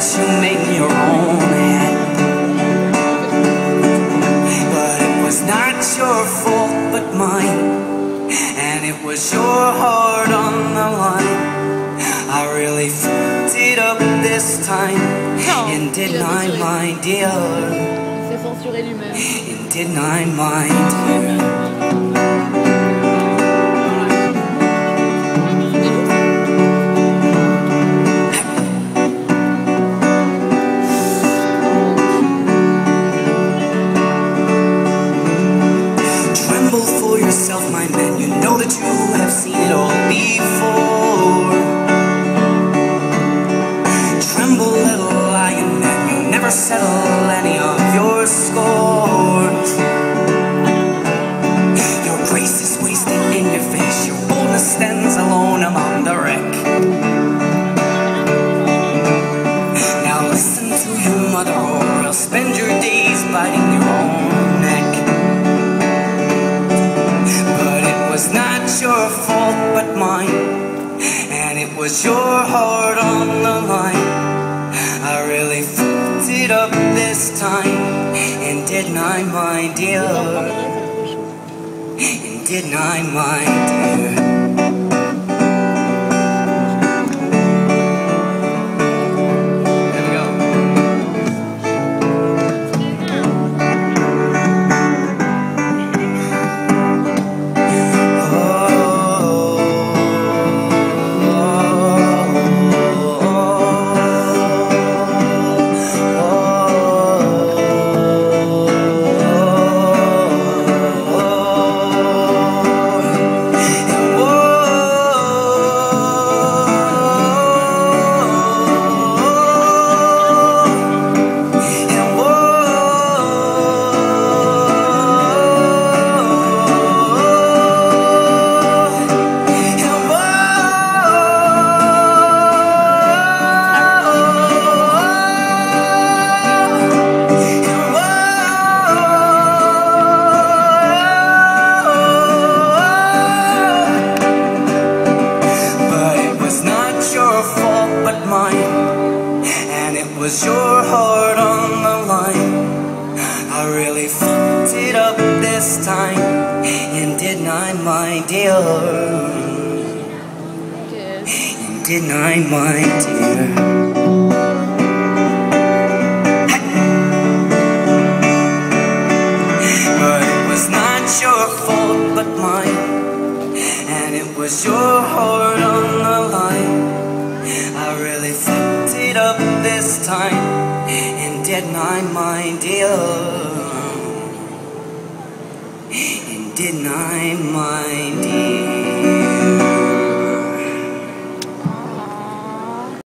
you made in your own head. But it was not your fault but mine, and it was your heart on the line. I really fucked it up this time, and didn't I, my dear? And didn't I, my dear? My man, you know that you have seen it all before. Tremble, little lion man, you never settle any of your scores. Your grace is wasted in your face, your boldness stands alone among the wreck. Now listen to your mother, or you'll spend your days biting your own neck. It was not your fault but mine, and it was your heart on the line. I really fucked it up this time, and didn't I, my dear? And didn't I, my dear? It was your heart on the line. I really fucked it up this time, and didn't I, my dear? And didn't I, my dear? But it was not your fault but mine, and it was your heart on the line. I really fucked it up this time, and didn't I, my dear? And didn't I, my dear?